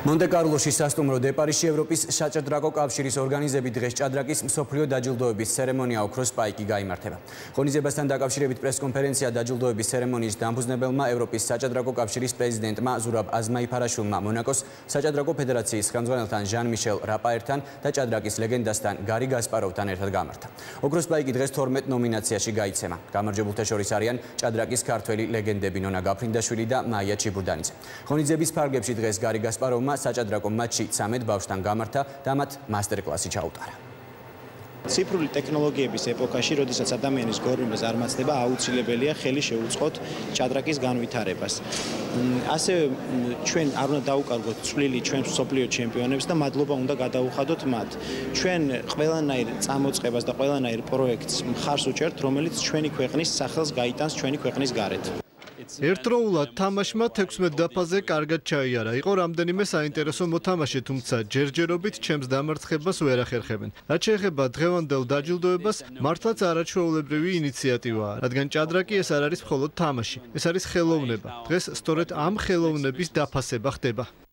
მონტე-კარლოში სასტუმრო დეპარიში ევროპის საჭადრაკო კავშირის ორგანიზებით დღეს ჭადრაკის მსოფლიო დაჯილდოების ცერემონია ოქროს სპაიკი გაიმართება. ღონისძიებასთან დაკავშირებით პრესკონფერენცია დაჯილდოების ცერემონიის დამფუძნებელმა ევროპის საჭადრაკო კავშირის პრეზიდენტმა ზურაბ აზმაიფარაშვილმა მონაკოს საჭადრაკო ფედერაციის ხელმძღვანელთან ჟან-მიშელ რაპაერთან და ჭადრაკის ლეგენდასთან გარი გასპაროვთან ერთად გამართა. ოქროს სპაიკი დღეს 12 ნომინაციაში გაიცემა. გამარჯვებულთა შორის არიან ჭადრაკის ქართველი ლეგენდები ნონა გაფრინდაშვილი და მაია ჩიბურდანიძე. ღონისძიების ფარგლებში დღეს გარი გასპაროვმა საჭადრაკო მატჩი 13 ბავშვთან გამართა და მათ მასტერკლასი ჩაუტარა. ციფრული ტექნოლოგიების ეპოქაში, როდესაც ადამიანის გორვებას არ მაცდება, აუცილებელია ხელი შეუწყოთ ჭადრაკის განვითარებას. ასევე ჩვენ არ უნდა დაუკარგოთ წვლილი ჩვენს მსოფლიო ჩემპიონებს და მადლობა უნდა გადაუხადოთ მათ. ჩვენ ყველანაირ წამოწყებას და ყველანაირ პროექტს მხარს უჭერთ, რომელიც ჩვენი ქვეყნის სახელს გაიტანს ჩვენი ქვეყნის გარეთ. ერთდროულად თამაშმა 16 დაფაზე კარგად ჩაიარა. იყო რამდენიმე საინტერესო მოთამაშე, თუმცა ჯერჯერობით ჩემს დამარცხებას ვერ ახერხებენ. რაც შეეხება დღევანდელ დაჯილდოებას, მართლაც არაჩვეულებრივი ინიციატივაა, რადგან ჭადრაკი ეს არ არის მხოლოდ თამაში, ეს არის ხელოვნება. დღეს სწორედ ამ ხელოვნების დაფასება ხდება.